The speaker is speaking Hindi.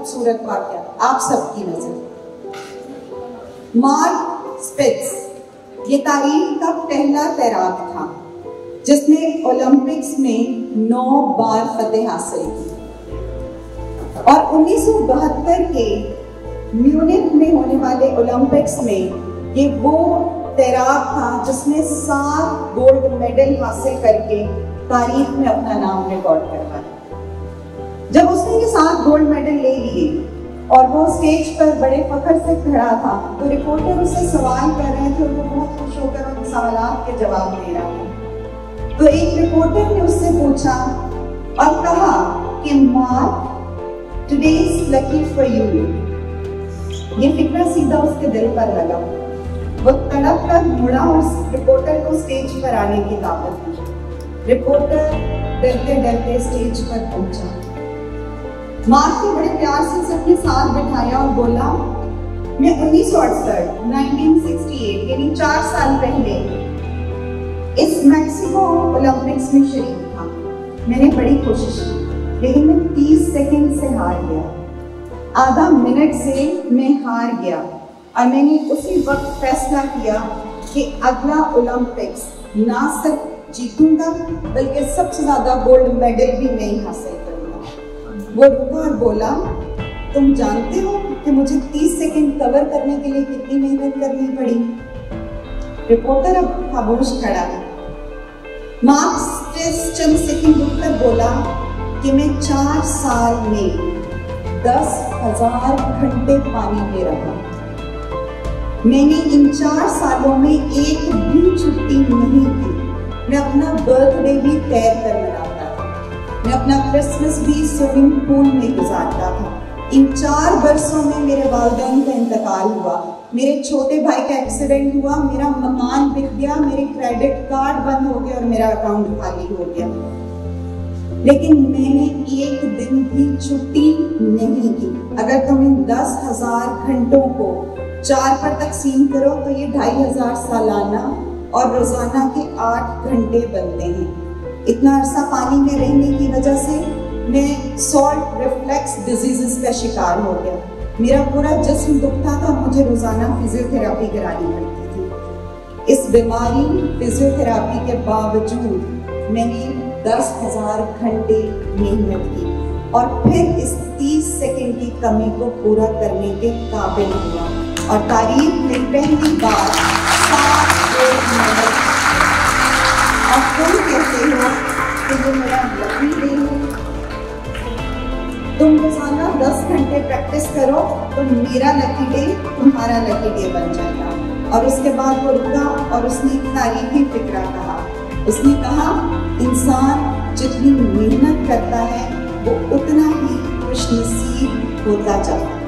खूबसूरत वाकया आप सबकी नजर। मार्क स्पिट्ज ये तारीख का पहला तैराक था जिसने ओलंपिक्स में 9 बार फतेह हासिल की और 1972 के म्यूनिख में होने वाले ओलंपिक्स में ये वो तैराक था जिसने 7 गोल्ड मेडल हासिल करके तारीख में अपना नाम रिकॉर्ड करवाया। जब उसने ये 7 गोल्ड मेडल ले लिए और वो स्टेज पर बड़े फख्र से खड़ा था तो रिपोर्टर उससे सवाल कर रहे थे और वो बहुत खुश होकर उन सवालों के जवाब दे रहा था। तो एक रिपोर्टर ने उससे पूछा और कहा कि Mark, today is lucky for you. ये फिक्र सीधा उसके दिल पर लगा। वो तड़प कर मुड़ा और रिपोर्टर को स्टेज पर आने की दावत दी। रिपोर्टर डरते डरते स्टेज पर पहुंचा। मार्क ने बड़े प्यार से उसे अपने साथ बिठाया और बोला, मैं 1968 यानी 4 साल पहले इस मैक्सिको ओलंपिक्स में शरीक था। मैंने बड़ी कोशिश की लेकिन मैं 30 सेकंड से हार गया। आधा मिनट से मैं हार गया और मैंने उसी वक्त फैसला किया कि अगला ओलंपिक्स ना सिर्फ जीतूंगा बल्कि सबसे ज्यादा गोल्ड मेडल भी मैं ही हासिल करूंगा। वो रुका और बोला, तुम जानते हो कि मुझे 30 सेकंड कवर करने के लिए कितनी मेहनत करनी पड़ी? रिपोर्टर अब खामोश खड़ा है। मार्क चंद सेकंड रुककर बोला कि मैं 4 साल में 10,000 घंटे पानी में रहा। मैंने इन 4 सालों में एक भी छुट्टी नहीं की। मैं अपना बर्थडे भी तैर कर मनाता था। मैं अपना क्रिसमस भी स्विमिंग पूल में गुजारता था। इन 4 बरसों में मेरे वालिदैन का इंतकाल हुआ, मेरे छोटे भाई का एक्सीडेंट हुआ, मेरा मकान बिक गया, मेरे क्रेडिट कार्ड बंद हो गए और मेरा अकाउंट खाली हो गया। लेकिन मैंने एक दिन भी छुट्टी नहीं की। अगर तुम इन 10,000 घंटों को 4 पर तकसीम करो तो ये 2,500 सालाना और रोजाना के 8 घंटे बनते हैं। इतना अरसा पानी में रहने की वजह से मैं सॉल्ट रिफ्लेक्स डिजीजेस का शिकार हो गया। मेरा पूरा जिस्म दुखता था, मुझे रोजाना फिजियोथेरापी करानी पड़ती थी। इस बीमारी फिजियोथेरापी के बावजूद मैंने 10,000 घंटे मेहनत की और फिर इस 30 सेकंड की कमी को पूरा करने के काबिल हुआ और तारीख में पहली बार 7 गोल्ड मेडल। और तुम कहते हो कि ये मेरा लकी डे है। तुम रोजाना 10 घंटे प्रैक्टिस करो तो मेरा लकी डे तुम्हारा लकी डे बन जाएगा। और उसके बाद वो रुका और उसने एक तारीखी फिक्रा कहा। उसने कहा, इंसान जितनी मेहनत करता है वो उतना ही खुशनसीब होता जाता है।